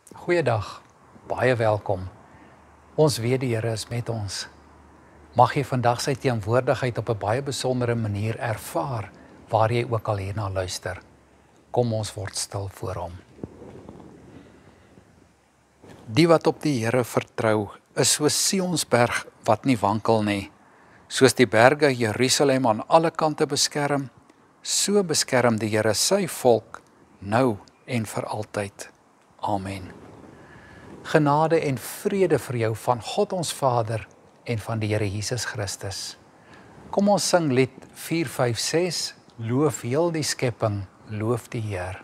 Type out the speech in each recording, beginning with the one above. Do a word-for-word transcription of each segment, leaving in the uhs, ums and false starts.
Goeiedag, baie welkom. Ons weet die Here is met ons. Mag jy vandag sy teenwoordigheid op 'n baie besondere manier ervaar, waar jy ook al hierna luister. Kom ons word stil voor hom. Die wat op die Here vertrou, is soos Sionsberg wat nie wankel nie. Soos die berge Jerusalem aan alle kante beskerm, so beskerm die Here sy volk, nou en vir altyd. Amen. Genade en vrede vir jou van God ons Vader en van die Here Jesus Christus. Kom ons sing lied vier vyf ses, loof heel die skepping, loof die Heer.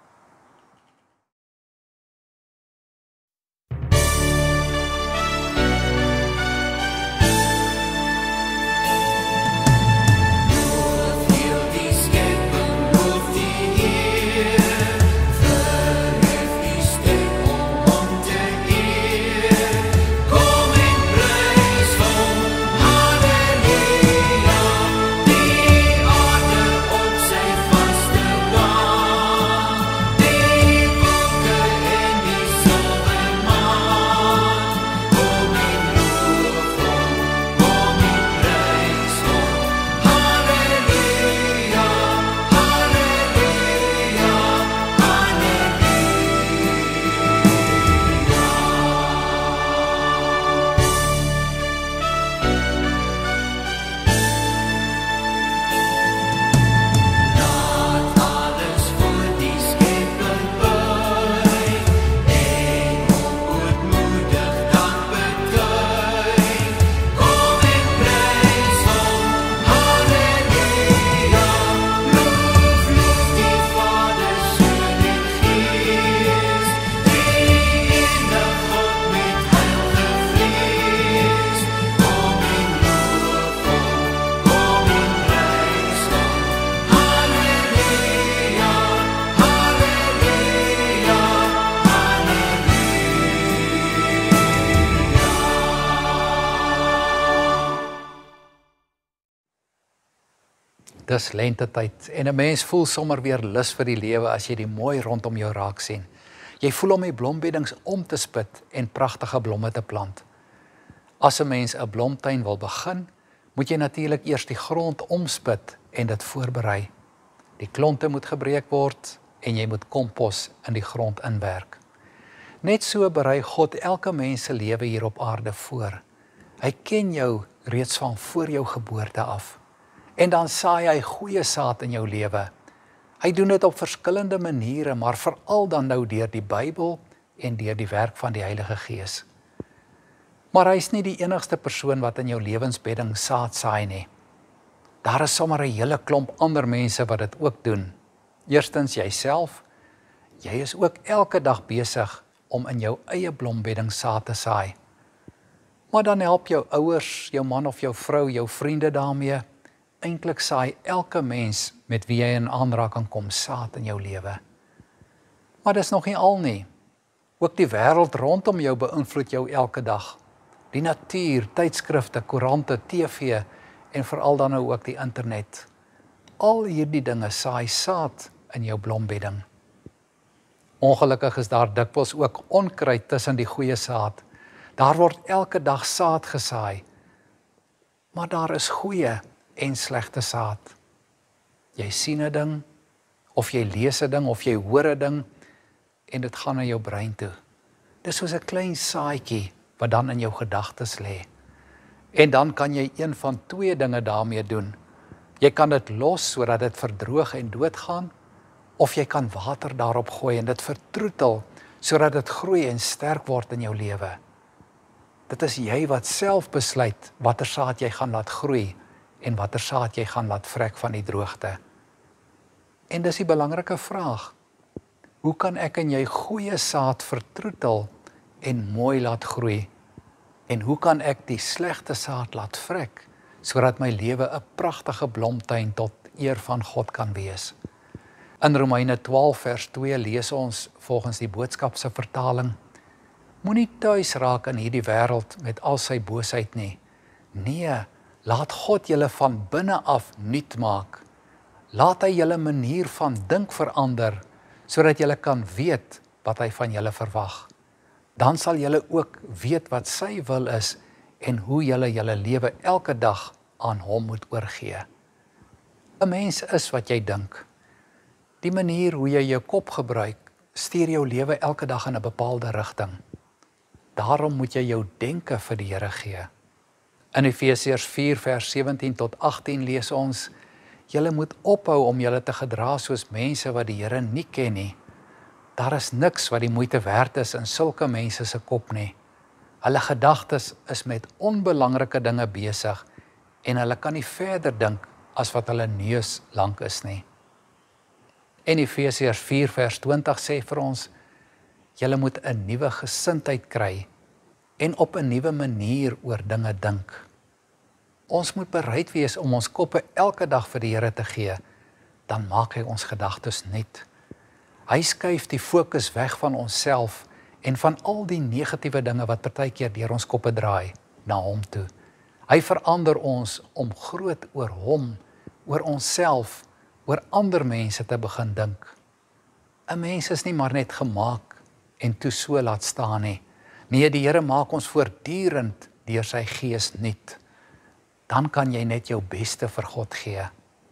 Dis lentetyd en 'n mens voel sommer weer lus vir die lewe as jy die mooi rondom jou raak sien. Jy voel om die blombeddings om te spit en pragtige blomme te plant. As 'n mens 'n blomtuin wil begin, moet jy natuurlik eers die grond omspit en dit voorberei. Die klonte moet gebreek word en jy moet kompos in die grond inwerk. Net so berei God elke mens se lewe hier op aarde voor. Hy ken jou reeds van voor jou geboorte af. En dan saai hy goeie saad in jou lewe. Hy doen dit op verskillende maniere, maar veral dan nou deur die Bybel en deur die werk van die Heilige Gees. Maar hy is nie die enigste persoon wat in jou lewensbedding saad saai nie. Daar is sommer 'n hele klomp ander mense wat dit ook doen. Eerstens jouself. Jy is ook elke dag besig om in jou eie blombedding saad te saai. Maar dan help jou ouers, jou man of jou vrou, jou vriende daarmee. Eintlik saai elke mens met wie jy in aanraking kom saad in jou lewe. Maar dis nog nie al nie. Ook die wêreld rondom jou beïnvloed jou elke dag. Die natuur, tydskrifte, koerante, T V en veral dan nou ook die internet. Al hierdie dinge saai saad in jou blombedding. Ongelukkig is daar dikwels ook onkruid tussen die goeie saad. Daar word elke dag saad gesaai. Maar daar is goeie en slegte saad. Jy sien 'n ding, of jy lees 'n ding, of jy hoor 'n ding, en dit gaan na jou brein toe. Dis soos 'n klein saadjie wat dan in jou gedagtes lê. En dan kan jy een van twee dinge daarmee doen. Jy kan dit los sodat dit verdroog en doodgaan, of jy kan water daarop gooi en dit vertroetel sodat dit groei en sterk word in jou lewe. Dit is jy wat self besluit watter saad jy gaan laat groei en watter saad jy gaan laat vrek van die droogte. En dis die belangrike vraag. Hoe kan ek en jy goeie saad vertroetel en mooi laat groei? En hoe kan ek die slegte saad laat vrek, sodat my lewe 'n pragtige blomtuin tot eer van God kan wees? In Romeine twaalf vers twee lees ons volgens die Boodskap se vertaling: Moenie tuis raak in hierdie wêreld met al sy boosheid nie. Nee, laat God julle van binne af nuut maak. Laat hy julle manier van dink verander, sodat julle kan weet wat hy van julle verwag. Dan sal julle ook weet wat sy wil is en hoe julle julle lewe elke dag aan hom moet oorgee. 'n Mens is wat jy dink. Die manier hoe jy jou kop gebruik, stuur jou lewe elke dag in 'n bepaalde rigting. Daarom moet jy jou denke vir die Here gee. In Efesiërs vier vers sewentien tot agttien lees ons: Julle moet ophou om julle te gedra soos mense wat die Here nie ken nie. Daar is niks wat die moeite werd is in sulke mense se kop nie. Hulle gedagtes is met onbelangrike dinge besig en hulle kan nie verder dink as wat hulle neus lank is nie. En Efesiërs vier vers twintig sê vir ons: Julle moet 'n nuwe gesindheid kry en op 'n nuwe manier oor dinge dink. Ons moet bereid wees om ons koppe elke dag vir die Here te gee, dan maak hy ons gedagtes nuut. Hy skuif die fokus weg van onsself en van al die negatiewe dinge wat partykeer deur ons koppe draai, na hom toe. Hy verander ons om groot oor hom, oor onsself, oor ander mense te begin dink. 'n Mens is nie maar net gemaak en toe so laat staan nie. Nee, die Here maak ons voortdurend deur sy gees nuut. Dan kan jy net jou beste vir God gee.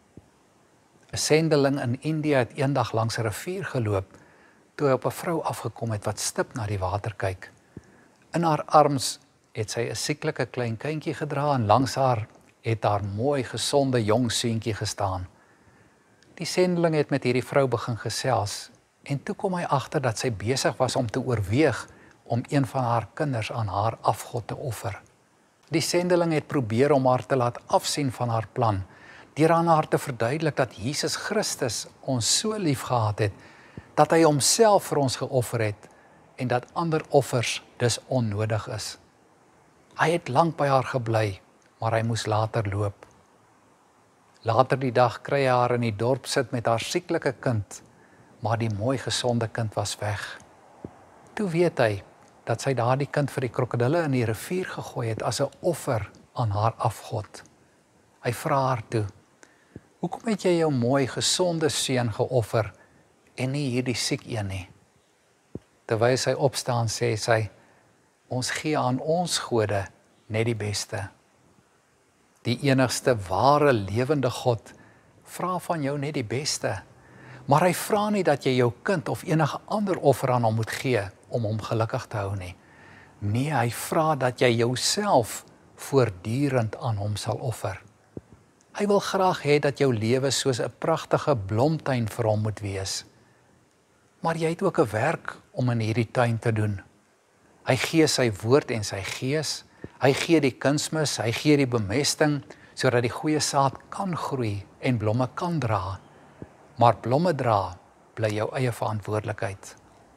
'n Sendeling in Indië het eendag langs 'n rivier geloop, toe hy op 'n vrou afgekom het wat stip na die water kyk. In haar arms het sy 'n sieklike klein kindjie gedra en langs haar het haar mooi gesonde jong seentjie gestaan. Die sendeling het met hierdie vrou begin gesels en toe kom hy agter dat sy besig was om te oorweeg om een van haar kinders aan haar afgod te offer. Die sendeling het probeer om haar te laat afsien van haar plan, deur aan haar te verduidelik dat Jesus Christus ons so lief gehad het, dat hy homself vir ons geoffer het en dat ander offers dus onnodig is. Hy het lank by haar gebly, maar hy moes later loop. Later die dag kry hy haar in die dorp sit met haar sieklike kind, maar die mooi gesonde kind was weg. Toe weet hy dat sy daardie kind vir die krokodille in die rivier gegooi het as 'n offer aan haar afgod. Hy vra haar toe: "Hoekom het jy jou mooi gesonde seun geoffer en nie hierdie siek een nie?" Terwyl sy opstaan sê sy: "Ons gee aan ons gode net die beste. Die enigste ware lewende God vra van jou net die beste, maar hy vra nie dat jy jou kind of enige ander offer aan hom moet gee om hom gelukkig te hou nie. Nee, hy vra dat jy jouself voortdurend aan hom sal offer. Hy wil graag hê dat jou lewe soos 'n pragtige blomtuin vir hom moet wees. Maar jy het ook 'n werk om in hierdie tuin te doen. Hy gee sy woord en sy gees, hy gee die kunsmis, hy gee die bemesting, sodat die goeie saad kan groei en blomme kan dra. Maar blomme dra bly jou eie verantwoordelikheid.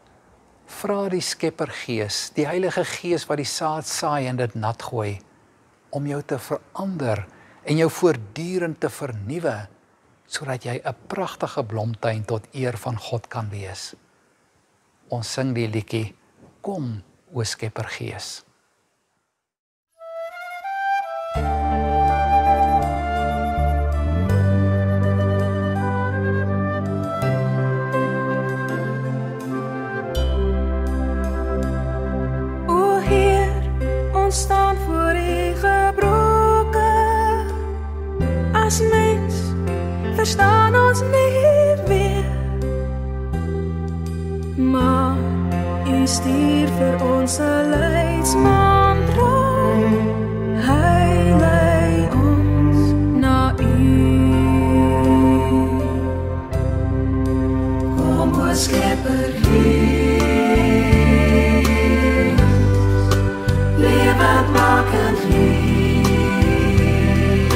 Vra die Skeppergees, die Heilige Gees wat die saad saai en dit nat gooi, om jou te verander en jou voortdurend te vernuwe, sodat jy 'n pragtige blomtuin tot eer van God kan wees. Ons sing die liedjie, Kom, o Skeppergees. Staan voor U gebroken. As mens verstaan ons nie weer, maar U stuur vir ons 'n leidsmantra. Hy lei ons na U. Kom, o Skeppergees, lewend makend Gees,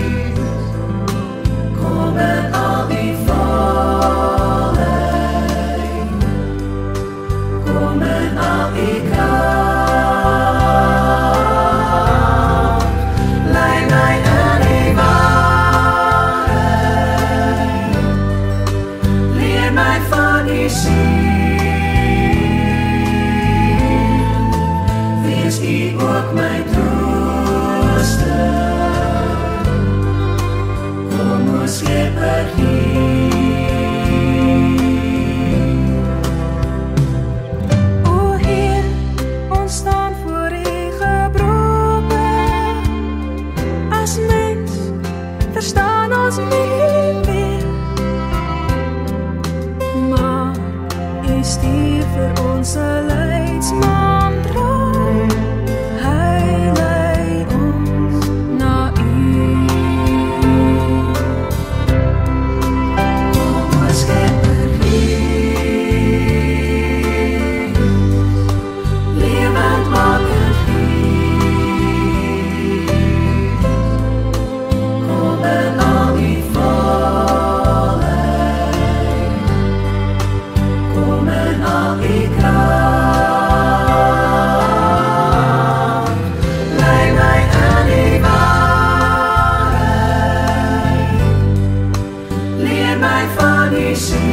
kom in al die volheid, kom in al die kracht, lei my in die waarheid, leer my van U siel. Wees U ook my trooster, kom o Skeppergees. O Heer, stuur vir ons 'n leidsman bring. Hy lei ons na U. Kom ons Skepper Gees, lewend maker Gees, kom en al die volheid, kom en al die kracht, lei my in die waarheid, leer my van die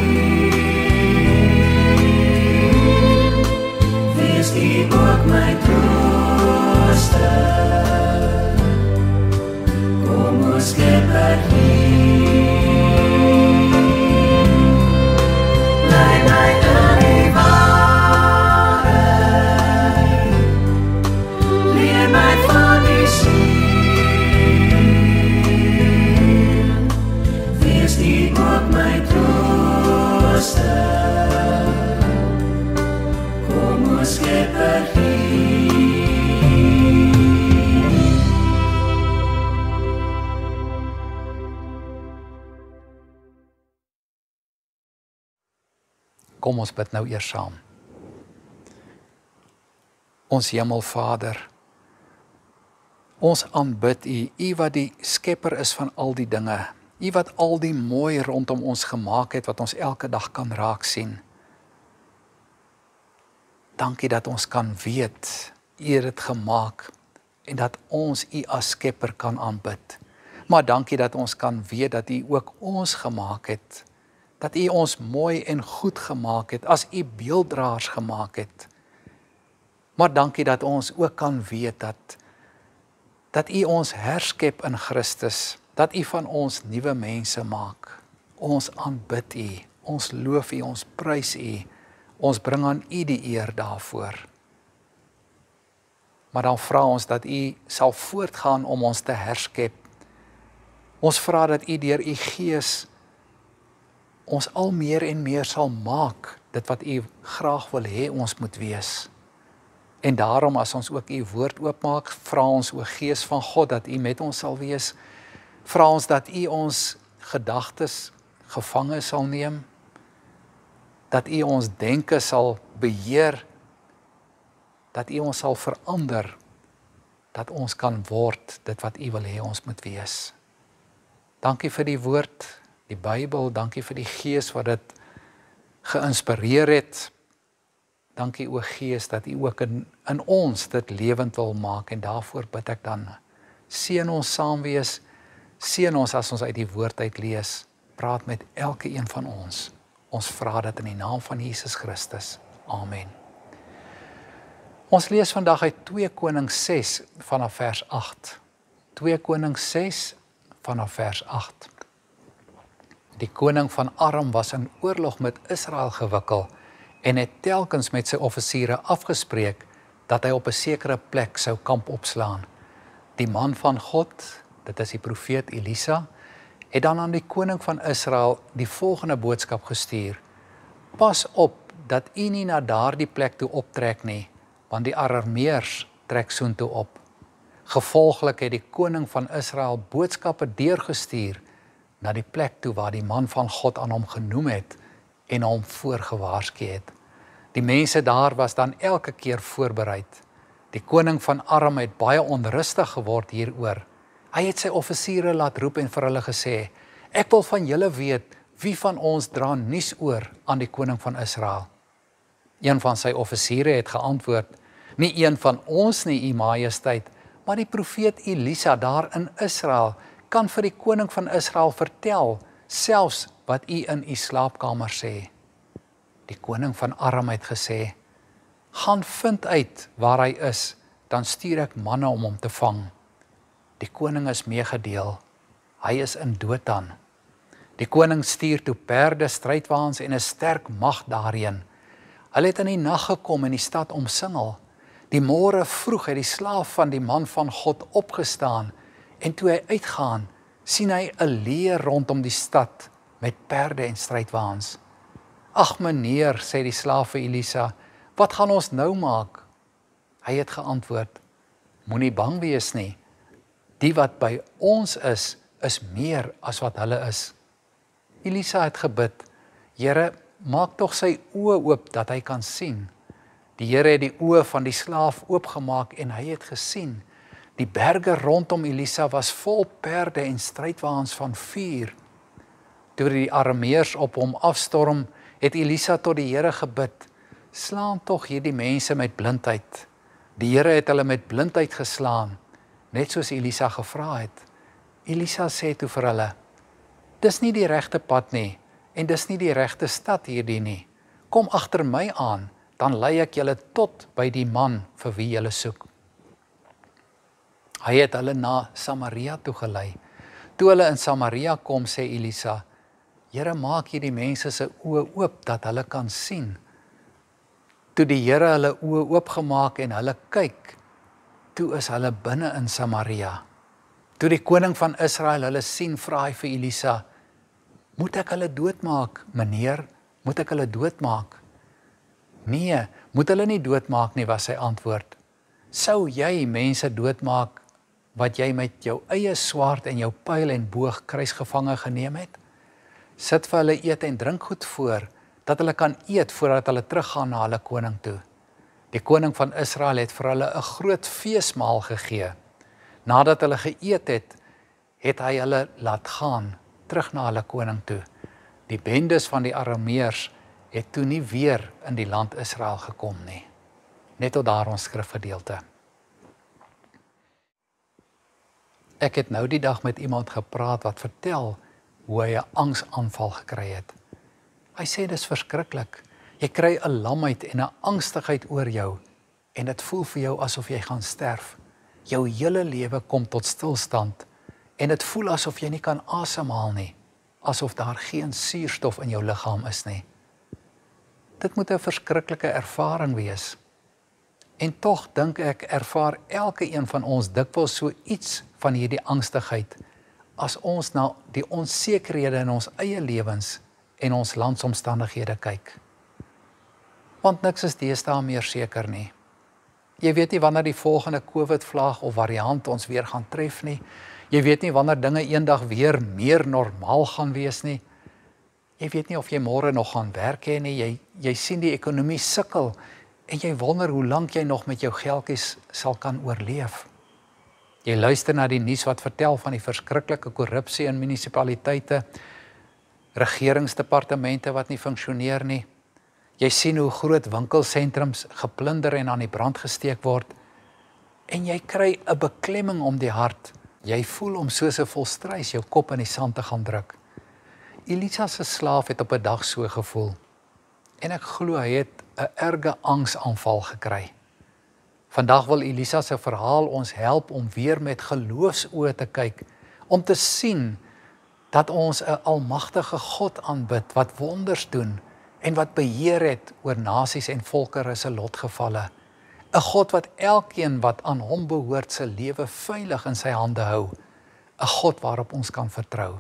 siel, wees U ook my trooster, kom ons Skepper Gees, lei my in die waarheid, leer my van die siel, wees U ook my trooster, kom ons Skepper Gees. Kom ons bid nou eers saam. Ons Hemelvader, ons aanbid U, U wat die skepper is van al die dinge, U wat al die mooi rondom ons gemaak het, wat ons elke dag kan raak sien. Dankie dat ons kan weet, U het dit gemaak, en dat ons U as skepper kan aanbid. Maar dankie dat ons kan weet dat U ook ons gemaak het, dat U ons mooi en goed gemaak het, as U beelddraers gemaak het. Maar dankie dat ons ook kan weet dat, dat U ons herskep in Christus, dat U van ons nuwe mense maak. Ons aanbid U, ons loof U, ons prys U, ons bring aan U die eer daarvoor. Maar dan vra ons dat U sal voortgaan om ons te herskep. Ons vra dat U deur U Gees ons al meer en meer sal maak, dit wat U graag wil hê ons moet wees. En daarom as ons ook U woord oopmaak, vra ons o Gees van God dat U met ons sal wees. Vra ons dat U ons gedagtes gevange sal neem, dat U ons denke sal beheer, dat U ons sal verander, dat ons kan word dit wat U wil hê ons moet wees. Dankie vir die woord, die Bybel, dankie vir die Gees wat dit geïnspireer het. Dankie o Gees dat U ook in, in ons dit lewend wil maak, en daarvoor bid ek dan. Seën ons saam wees, seën ons as ons uit die woord uit lees, praat met elke een van ons. Ons vra dit in die naam van Jesus Christus. Amen. Ons lees vandag uit twee Konings ses vanaf vers agt. twee Konings ses vanaf vers agt. Die koning van Aram was in oorlog met Israel gewikkel en het telkens met sy offisiere afgespreek dat hy op 'n sekere plek sou kamp opslaan. Die man van God, dit is die profeet Elisa, het dan aan die koning van Israel die volgende boodskap gestuur: Pas op dat u nie na daardie plek toe optrek nie, want die Arameërs trek soontoe op. Gevolglik het die koning van Israel boodskappe deurgestuur na die plek toe waar die man van God aan hom genoem het en hom voorgewaarsku het. Die mense daar was dan elke keer voorbereid. Die koning van Aram het baie onrustig geword hieroor. Hy het sy offisiere laat roep en vir hulle gesê: Ek wil van julle weet, wie van ons dra nuus oor aan die koning van Israel? Een van sy offisiere het geantwoord: Nie een van ons nie, u majesteit, maar die profeet Elisa daar in Israel kan vir die koning van Israel vertel, selfs wat u in u slaapkamer sê. Die koning van Aram het gesê: Gaan vind uit waar hy is, dan stuur ek manne om hom te vang. Die koning is meegedeel, hy is in Dothan. Die koning stuur toe perde, strydwaans en 'n sterk mag daarheen. Hulle het in die nag gekom en die stad omsingel. Die môre vroeg het die slaaf van die man van God opgestaan, en toe hy uitgaan, sien hy 'n leer rondom die stad met perde en strydwaans. Ag meneer, sê die slaaf vir Elisa, wat gaan ons nou maak? Hy het geantwoord, moenie bang wees nie. Die wat by ons is, is meer as wat hulle is. Elisa het gebid, Here, maak tog sy oë oop dat hy kan sien. Die Here het die oë van die slaaf oopgemaak en hy het gesien. Die berge rondom Elisa was vol perde en strydwaans van vuur. Toe die Arameërs op hom afstorm, het Elisa tot die Here gebid, slaan tog hierdie mense met blindheid. Die Here het hulle met blindheid geslaan, net soos Elisa gevra het. Elisa sê toe vir hulle, dis nie die regte pad nie, en dis nie die regte stad hierdie nie. Kom agter my aan, dan lei ek julle tot by die man vir wie julle soek. Hy het hulle na Samaria toe gelei. Toe hulle in Samaria kom, sê Elisa, Here, maak hierdie mense se oë oop dat hulle kan sien. Toe die Here hulle oë oopgemaak en hulle kyk, toe is hulle binne in Samaria. Toe die koning van Israel hulle sien, vra hy vir Elisa, moet ek hulle doodmaak, meneer? Moet ek hulle doodmaak? Nee, moet hulle nie doodmaak nie, was sy antwoord. Sou jy mense doodmaak wat jy met jou eie swaard en jou pyl en boog kruisgevange geneem het? Sit vir hulle eet en drink goed voor, dat hulle kan eet voordat hulle teruggaan na hulle koning toe. Die koning van Israel het vir hulle 'n groot feesmaal gegee. Nadat hulle geëet het, het hy hulle laat gaan, terug na hulle koning toe. Die bendes van die Arameërs het toe nie weer in die land Israel gekom nie. Net tot daar ons skrifgedeelte. Ek het nou die dag met iemand gepraat wat vertel hoe hy 'n angsaanval gekry het. Hy sê dis verskriklik. Jy kry 'n lamheid en 'n angstigheid oor jou en dit voel vir jou asof jy gaan sterf. Jou hele lewe kom tot stilstand en dit voel asof jy nie kan asemhaal nie, asof daar geen suurstof in jou liggaam is nie. Dit moet 'n verskriklike ervaring wees. En tog dink ek ervaar elke een van ons dikwels so iets van hierdie angstigheid as ons na die onsekerhede in ons eie lewens en ons landsomstandighede kyk. Want niks is deesdae meer seker nie. Jy weet nie wanneer die volgende COVID-vlaag of variant ons weer gaan tref nie. Jy weet nie wanneer dinge eendag weer meer normaal gaan wees nie. Jy weet nie of jy môre nog gaan werk hê nie. Jy, jy sien die ekonomie sukkel en jy wonder hoe lank jy nog met jou geldjies sal kan oorleef. Jy luister na die nuus wat vertel van die verskriklike korrupsie in munisipaliteite, regeringsdepartemente wat nie funksioneer nie. Jy sien hoe groot winkelsentrums geplunder en aan die brand gesteek word. En jy kry 'n beklemming om die hart. Jy voel om soos 'n volstruis jou kop in die sand te gaan druk. Elisa se slaaf het op 'n dag so gevoel. En ek glo hy het 'n erge angsaanval gekry. Vandag wil Elisa se verhaal ons help om weer met geloofsoë te kyk, om te sien dat ons 'n almagtige God aanbid wat wonders doen en wat beheer het oor nasies en volkere se lotgevalle. 'n God wat elkeen wat aan hom behoort se lewe veilig in sy hande hou. 'n God waarop ons kan vertrou.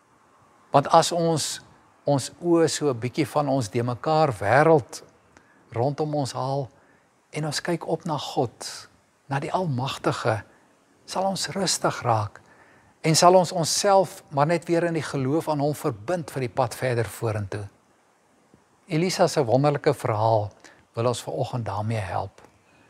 Want as ons ons oë so 'n bietjie van ons de mekaar wêreld rondom ons haal en ons kyk op na God, na die Almagtige, sal ons rustig raak en sal ons onsself maar net weer in die geloof aan hom verbind vir die pad verder vorentoe. Elisa se wonderlike verhaal wil ons vanoggend daarmee help.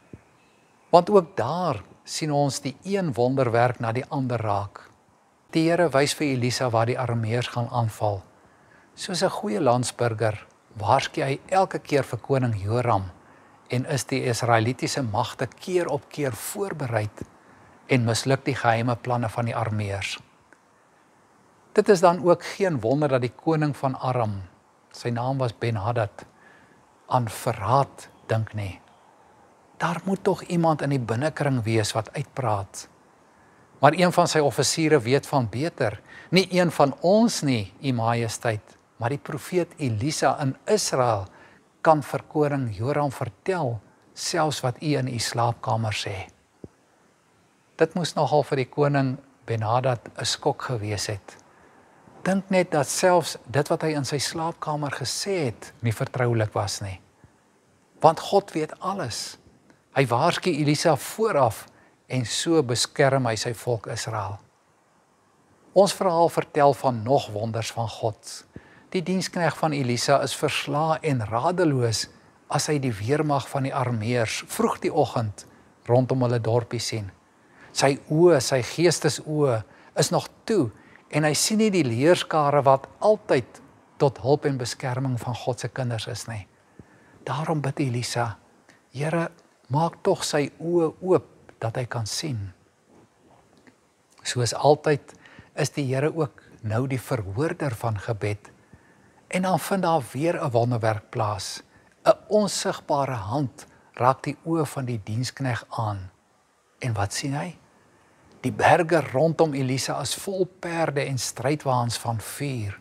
Want ook daar sien ons die een wonderwerk na die ander raak. Die Here wys vir Elisa waar die Arameërs gaan aanval. Soos 'n goeie landsburger waarsku hy elke keer vir koning Joram en is die Israelitiese magte keer op keer voorbereid en misluk die geheime planne van die Arameërs. Dit is dan ook geen wonder dat die koning van Aram, sy naam was Ben-Hadad, aan verraad dink nie. Daar moet tog iemand in die binnekring wees wat uitpraat. Maar een van sy offisiere weet van beter, nie een van ons nie, U Majesteit, maar die profeet Elisa in Israel kan vir koning Joram vertel, selfs wat u in u slaapkamer sê. Dit moes nogal vir die koning Ben-Hadad 'n skok gewees het. dink net dat selfs dit wat hy in sy slaapkamer gesê het, nie vertroulik was nie. Want God weet alles. Hy waarsku Elisa vooraf en so beskerm hy sy volk Israel. Ons verhaal vertel van nog wonders van God. Die diensknegt van Elisa is versla en radeloos as hy die weermag van die armeërs vroeg die oggend rondom hulle dorpie sien. Sy oë, sy geestesoë is nog toe en hy sien nie die leerskare wat altyd tot hulp en beskerming van God se kinders is nie. Daarom bid Elisa, Here, maak tog sy oë oop dat hy kan sien. Soos altyd is die Here ook nou die verhoorder van gebed. En dan vind daar weer 'n wonderwerk plaas. 'n Onsigbare hand raak die oë van die diensknegt aan. En wat sien hy? Die berge rondom Elisa is vol perde en strydwaans van vuur.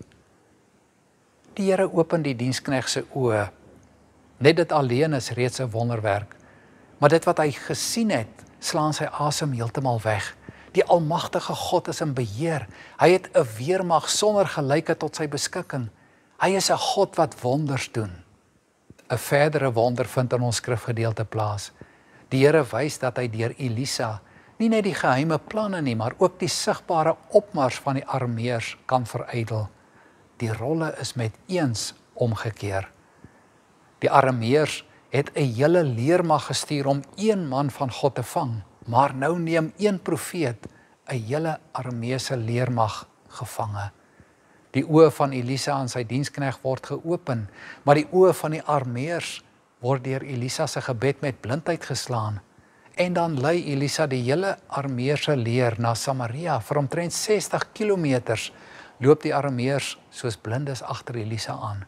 Die Here open die diensknegt se oë. Net dit alleen is reeds 'n wonderwerk. Maar dit wat hy gesien het, slaan sy asem heeltemal weg. Die almagtige God is in beheer. Hy het 'n weermag sonder gelyke tot sy beskikking. Hy is 'n God wat wonders doen. 'n Verdere wonder vind in ons skrifgedeelte plaas. Die Here wys dat hy deur Elisa nie net die geheime planne nie, maar ook die sigbare opmars van die armeërs kan verydel. Die rolle is met eens omgekeer. Die armeërs het 'n hele leermag gestuur om een man van God te vang, maar nou neem een profeet 'n hele armeëse leermag gevange. Die oë van Elisa aan sy diensknegt word geopen, maar die oë van die armeërs word deur Elisa se gebed met blindheid geslaan. En dan lei Elisa die hele armeëse leer na Samaria. Vir omtrent sestig kilometers loop die armeërs soos blindes agter Elisa aan.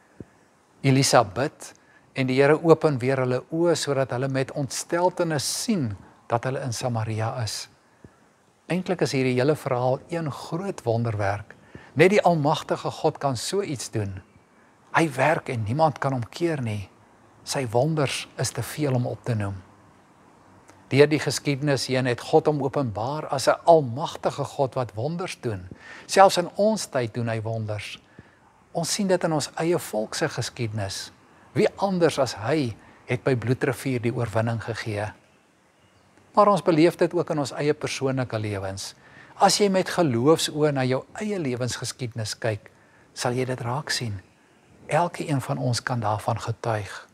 Elisa bid en die Here open weer hulle oë sodat hulle met ontsteltenis sien dat hulle in Samaria is. Eintlik is hierdie hele verhaal een groot wonderwerk. Net die almagtige God kan so iets doen. Hy werk en niemand kan hom keer nie. Sy wonders is te veel om op te noem. Deur die geskiedenis heen het God hom openbaar as 'n almagtige God wat wonders doen. Selfs in ons tyd doen hy wonders. Ons sien dit in ons eie volk se geskiedenis. Wie anders as hy het by Bloedrivier die oorwinning gegee. Maar ons beleef dit ook in ons eie persoonlike lewens. As jy met geloofsoë na jou eie lewensgeskiedenis kyk, sal jy dit raak sien. Elke een van ons kan daarvan getuig.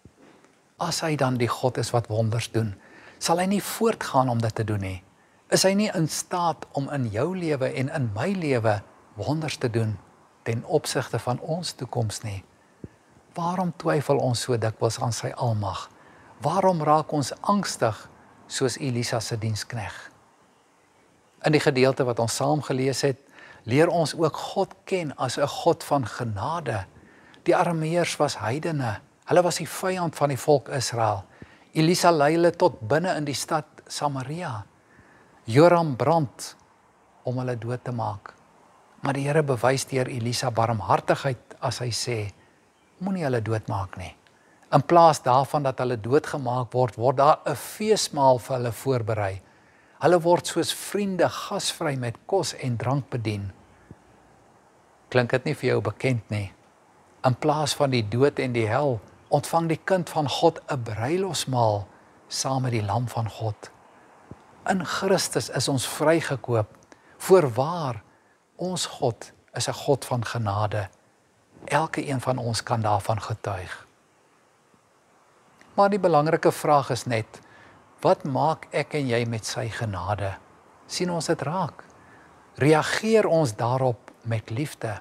As hy dan die God is wat wonders doen, sal hy nie voortgaan om dit te doen nie. Is hy nie in staat om in jou lewe en in my lewe wonders te doen ten opsigte van ons toekoms nie? Waarom twyfel ons so dikwels aan sy almag? Waarom raak ons angstig soos Elisa se diensknegt? In die gedeelte wat ons saam gelees het, leer ons ook God ken as 'n God van genade. Die armeërs was heidene. Hulle was die vyand van die volk Israel. Elisa lei hulle tot binne in die stad Samaria. Joram brand om hulle dood te maak. Maar die Here bewys deur Elisa barmhartigheid as hy sê, moenie hulle doodmaak nie. In plaas daarvan dat hulle doodgemaak word, word daar 'n feesmaal vir hulle voorberei. Hulle word soos vriende gasvry met kos en drank bedien. Klink dit nie vir jou bekend nie? In plaas van die dood en die hel, ontvang die kind van God 'n bruilofsmaal saam met die lam van God. In Christus is ons vrygekoop. Voorwaar, ons God is 'n God van genade. Elke een van ons kan daarvan getuig. Maar die belangrike vraag is net, wat maak ek en jy met sy genade? Sien ons dit raak? Reageer ons daarop met liefde?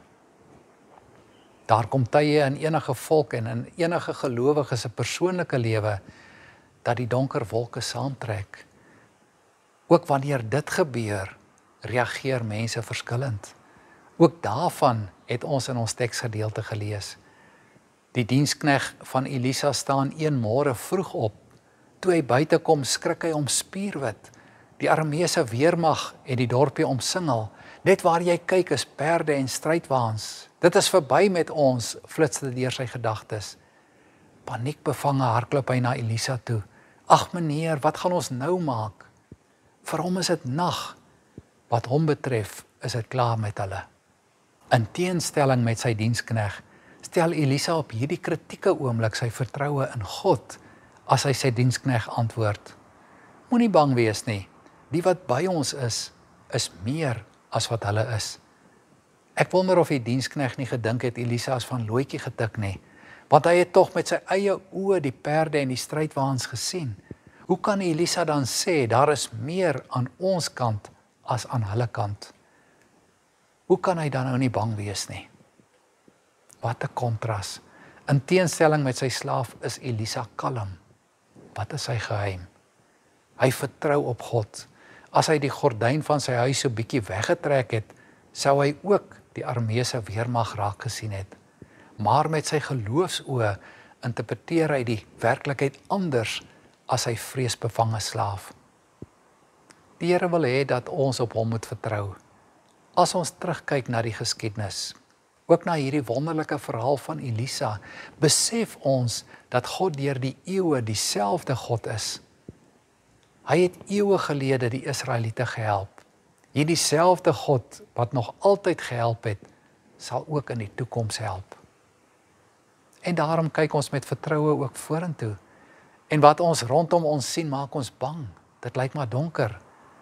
Daar kom tye in enige volk en in enige gelowige se persoonlike lewe dat die donker wolke saamtrek. Ook wanneer dit gebeur, reageer mense verskillend. Ook daarvan het ons in ons teksgedeelte gelees. Die diensknegt van Elisa staan een môre vroeg op. Toe hy buite kom, skrik hy om spierwit. Die armeëse weermag het die dorpie omsingel. Net waar jy kyk is perde en strydwaans. Dit is verby met ons, flits dit deur sy gedagtes. Paniekbevange hardloop hy na Elisa toe. Ag meneer, wat gaan ons nou maak? Vir hom is dit nag. Wat hom betref, is dit klaar met hulle. In teenstelling met sy dienskneg, stel Elisa op hierdie kritieke oomblik sy vertroue in God, as hy sy dienskneg antwoord: Moenie bang wees nie, die wat by ons is, is meer as wat hulle is. Ek wonder of die dienskneg nie gedink het Elisa is van looitjie getik nie, want hy het tog met sy eie oë die perde en die strydwaans gesien. Hoe kan Elisa dan sê, daar is meer aan ons kant as aan hulle kant? Hoe kan hy dan nou nie bang wees nie? Wat 'n kontras. In teenstelling met sy slaaf is Elisa kalm. Wat is sy geheim? Hy vertrou op God. As hy die gordyn van sy huis so bietjie weggetrek het, sou hy ook die Arameese weermag raak gesien het. Maar met sy geloofsoë interpreteer hy die werklikheid anders as sy vreesbevange slaaf. Die Here wil hê dat ons op hom moet vertrou. As ons terugkyk na die geskiedenis, ook na hierdie wonderlike verhaal van Elisa, besef ons dat God deur die eeue dieselfde God is. Hy het eeue gelede die Israeliete gehelp. Hierdie selfde God wat nog altyd gehelp het, sal ook in die toekoms help. En daarom kyk ons met vertroue ook vorentoe. En wat ons rondom ons sien, maak ons bang. Dit lyk maar donker.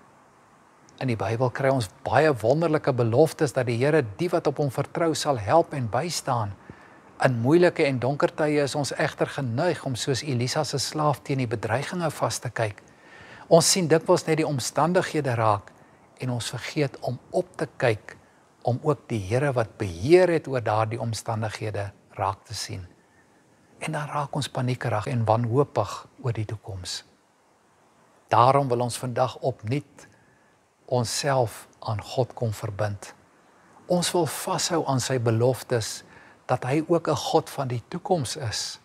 In die Bybel kry ons baie wonderlike beloftes dat die Here die wat op hom vertrou sal help en bystaan. In moeilike en donker tye is ons egter geneig om soos Elisa se slaaf teen die bedreigings vas te kyk. Ons sien dikwels net die omstandighede raak en ons vergeet om op te kyk om ook die Here wat beheer het oor daardie omstandighede raak te sien. En dan raak ons paniekerig en wanhoopig oor die toekoms. Daarom wil ons vandag opnuut onsself aan God kom verbind. Ons wil vashou aan sy beloftes dat hy ook 'n God van die toekoms is.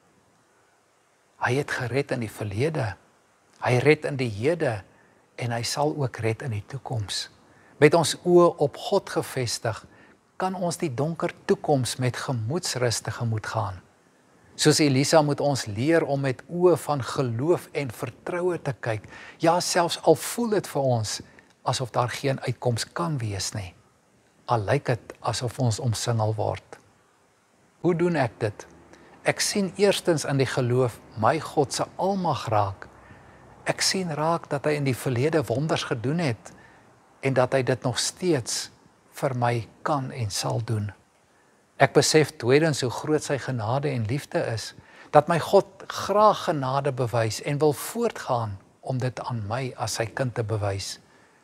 Hy het gered in die verlede, hy red in die hede en hy sal ook red in die toekoms. Met ons oë op God gefestig, kan ons die donker toekoms met gemoedsrus tegemoet gaan. Soos Elisa moet ons leer om met oë van geloof en vertroue te kyk, ja selfs al voel dit vir ons asof daar geen uitkoms kan wees nie. Al lyk dit asof ons omsingel word. Hoe doen ek dit? Ek sien eerstens in die geloof my God se almag raak. Ek sien raak dat hy in die verlede wonders gedoen het en dat hy dit nog steeds vir my kan en sal doen. Ek besef tweedens hoe groot sy genade en liefde is, dat my God graag genade bewys en wil voortgaan om dit aan my as sy kind te bewys.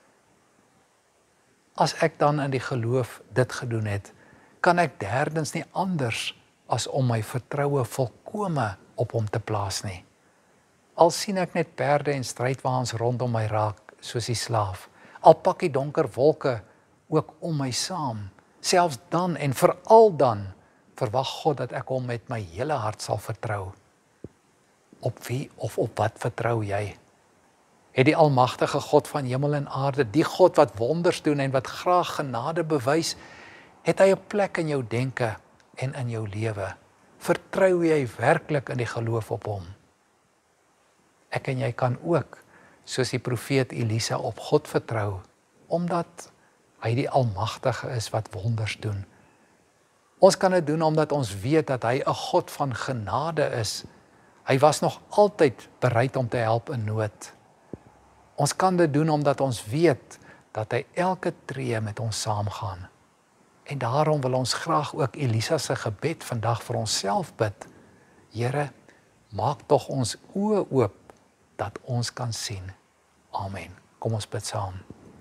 As ek dan in die geloof dit gedoen het, kan ek derdens nie anders as om my vertroue volkome op hom te plaas nie. Al sien ek net perde en strydwaans rondom my raak, soos die slaaf, al pak die donker wolke ook om my saam, selfs dan en veral dan, verwag God dat ek hom met my hele hart sal vertrou. Op wie of op wat vertrou jy? Het die almagtige God van hemel en aarde, die God wat wonders doen en wat graag genade bewys, het hy 'n plek in jou denke en in jou lewe? Vertrou jy werklik in die geloof op hom? Ek en jy kan ook, soos die profeet Elisa, op God vertrou, omdat hy die almagtige is wat wonders doen. Ons kan dit doen omdat ons weet dat hy 'n God van genade is. Hy was nog altyd bereid om te help in nood. Ons kan dit doen omdat ons weet dat hy elke tree met ons saamgaan. En daarom wil ons graag ook Elisa se gebed vandag vir onsself bid. Here, maak tog ons oë oop dat ons kan sien. Amen. Kom ons bid saam.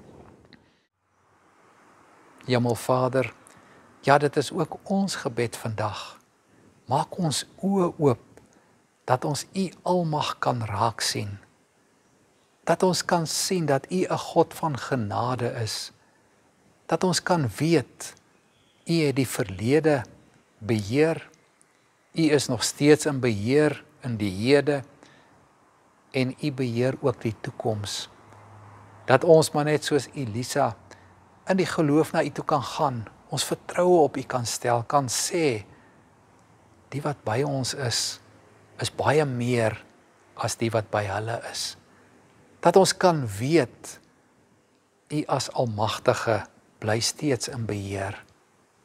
Hemelvader, ja, dit is ook ons gebed vandag. Maak ons oë oop dat ons U almag kan raak sien. Dat ons kan sien dat U 'n God van genade is. Dat ons kan weet, U het die verlede beheer. U is nog steeds in beheer in die hede en U beheer ook die toekoms. Dat ons maar net soos Elisa in die geloof na U toe kan gaan, ons vertroue op U kan stel, kan sê, die wat by ons is, is baie meer as die wat by hulle is. Dat ons kan weet, U as Almagtige bly steeds in beheer.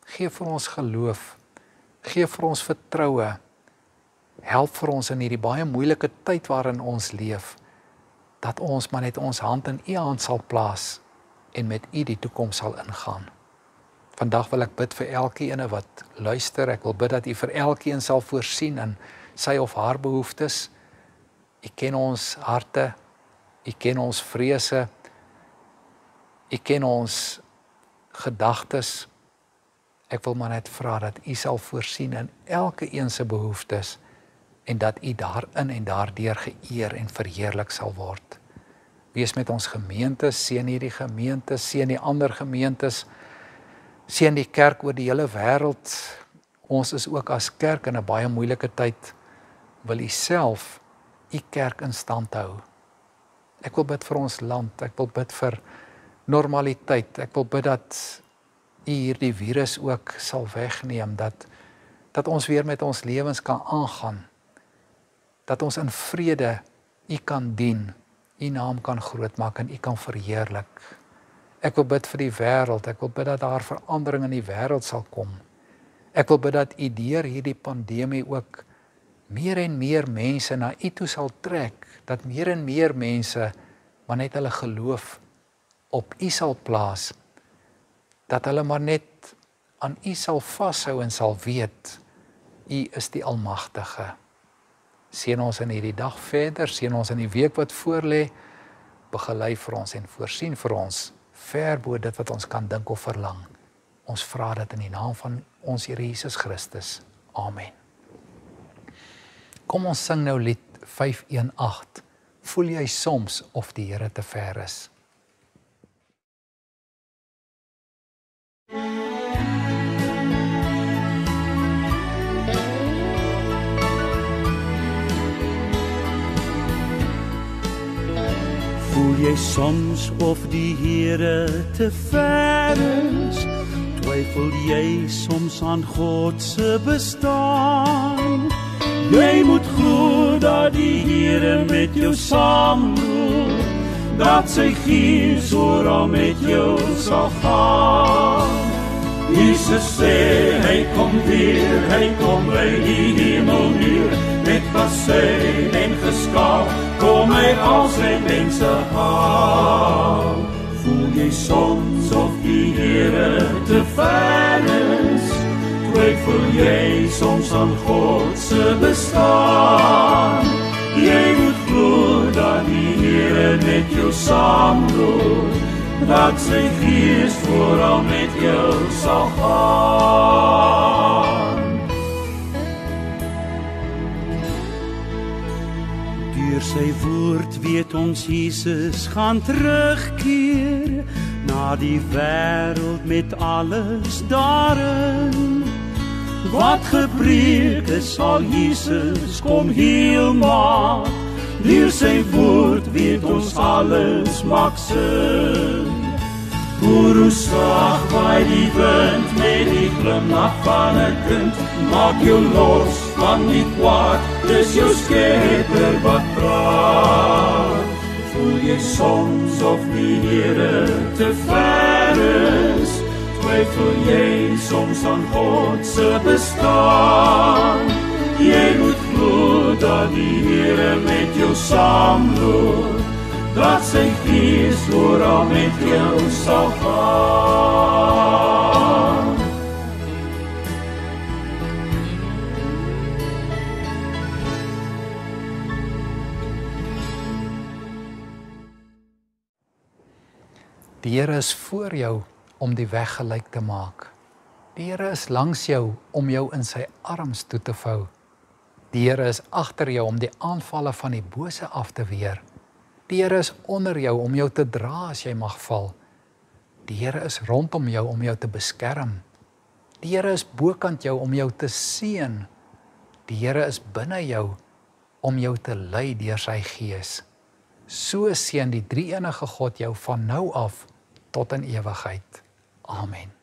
Gee vir ons geloof. Gee vir ons vertroue. Help vir ons in hierdie baie moeilike tyd waarin ons leef, dat ons maar net ons hand in U hand sal plaas en met U die toekoms sal ingaan. Vandag wil ek bid vir elkeen wat luister. Ek wil bid dat U vir elkeen sal voorsien in sy of haar behoeftes. U ken ons harte, U ken ons vrese, U ken ons gedagtes. Ek wil maar net vra dat U sal voorsien in elke een se behoeftes en dat U daarin en daardeur geëer en verheerlik sal word. Wees met ons gemeentes, seën hierdie gemeentes, seën die ander gemeentes, seën die kerk oor die hele wêreld. Ons is ook as kerk in 'n baie moeilike tyd. Wil U self U kerk in stand hou. Ek wil bid vir ons land, ek wil bid vir normaliteit, ek wil bid dat U hierdie virus ook sal wegneem, dat, dat ons weer met ons lewens kan aangaan, dat ons in vrede U kan dien, U naam kan grootmaak en U kan verheerlik. Ek wil bid vir die wêreld, ek wil bid dat daar verandering in die wêreld sal kom. Ek wil bid dat U deur hierdie pandemie ook meer en meer mense na U toe sal trek, dat meer en meer mense maar net hulle geloof op U sal plaas, dat hulle maar net aan U sal vashou en sal weet, U is die Almagtige. Seën ons in hierdie dag verder, seën ons in die week wat voorlê, begelei vir ons en voorsien vir ons, ver bo dit wat ons kan dink of verlang. Ons vra dit in die naam van ons Here Jesus Christus. Amen. Kom ons sing nou lied vyf een agt. Voel jy soms of die Here te ver is? Voel jy soms of die Here te ver is? Twyfel jy soms aan God se bestaan? Jy moet glo dat die Here met jou saamloop, dat sy gees oral met jou sal gaan. Jesus sê, hy kom weer, hy kom by die hemel neer, met bassyn en geskaal, kom hy al sy mense haal. Voel jy soms of die Here te ver is? Twyfel jy soms aan God se bestaan? Jy moet glo dat die Here met jou saamloop, dat sy gees vooral met jou sal gaan. Deur sy woord weet ons Jesus gaan terugkeer na die wêreld met alles daarin. Wat gebreek is, sal Jesus kom heel maak. Deur sy woord weet ons alles maak sin. Hoor hoe sag waai die wind met die glimlach van 'n kind. Maak jou los van die kwaad, dis jou Skepper wat praat. Voel jy soms of die Here te ver is? Twyfel jy soms aan God se bestaan? Jy moet glo dat die Here met jou saamloop, dat sy gees oral met jou sal gaan. Die Here is voor jou om die weg gelyk te maak. Die Here is langs jou om jou in sy arms toe te vou. Die Here is agter jou om die aanvalle van die bose af te weer. Die Here is onder jou om jou te dra as jy mag val. Die Here is rondom jou om jou te beskerm. Die Here is bokant jou om jou te seën. Die Here is binne jou om jou te lei deur sy gees. So seën die drie-enige God jou van nou af tot in ewigheid. Amen.